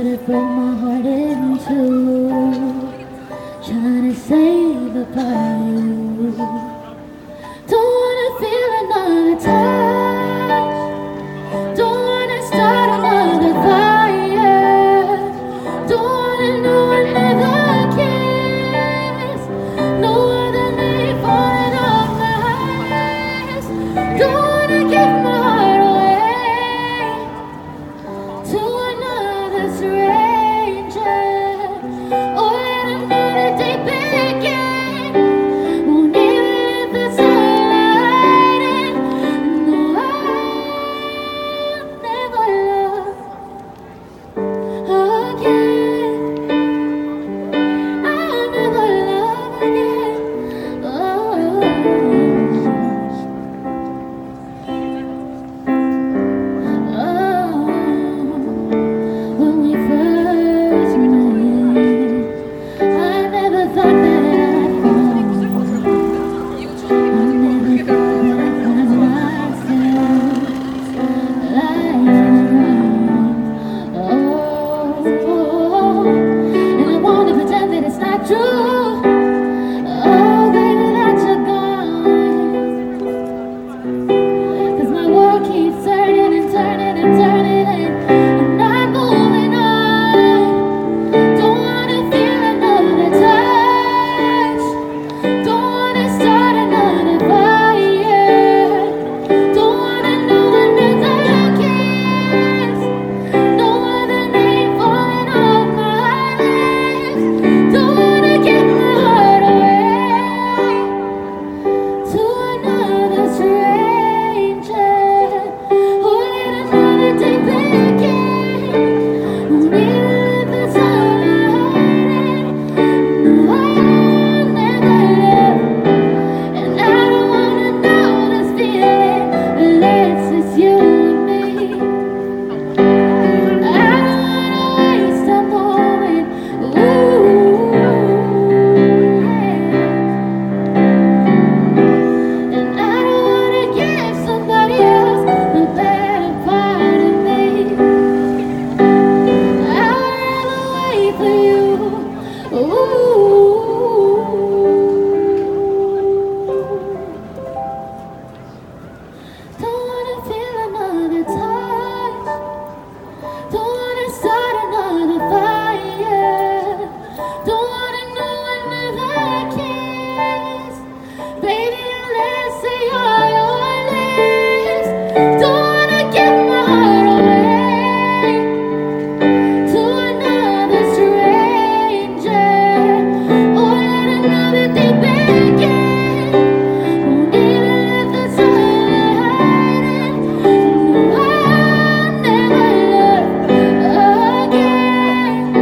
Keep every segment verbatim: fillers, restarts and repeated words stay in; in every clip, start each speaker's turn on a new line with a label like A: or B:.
A: could've broke my heart in two, trying to save a part of you. Don't wanna feel another touch, don't wanna start another fire, don't wanna know another kiss, no other name falling off my eyes. Don't wanna give my heart away to another stranger, or let another day begin. Won't even let the sunlight in. No, I'll never love again. I'll never love again. Oh. When we first met, I never thought that I'd fall. I never thought that I'd find myself lying around. Oh, and I want to pretend that it's not true. Oh, baby, that you're gone. 'Cause my world keeps turning and turning and turning, and I'm not moving on. Don't wanna feel another touch, don't wanna start another fire, don't wanna know another kiss, no other name falling off my lips. Don't wanna give my heart away to another stranger, or let another day begin. Won't even let the sunlight in. No, I'll never love, and I don't wanna know this feeling unless it's you and me. I don't wanna waste a moment. Ooh, yeah. And I don't wanna give somebody else the better part of me. I'd rather wait for you. Ooh. Don't wanna feel another touch, don't wanna start another fire, don't wanna know another kiss, baby, unless they are your lips. Don't wanna give my heart away to another stranger, or let another day begin. Won't even let the sunlight in. No, I'll never love again.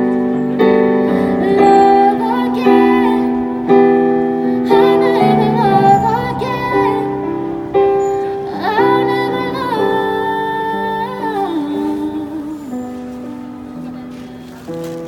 A: Love again. I'll never love again. I'll never love.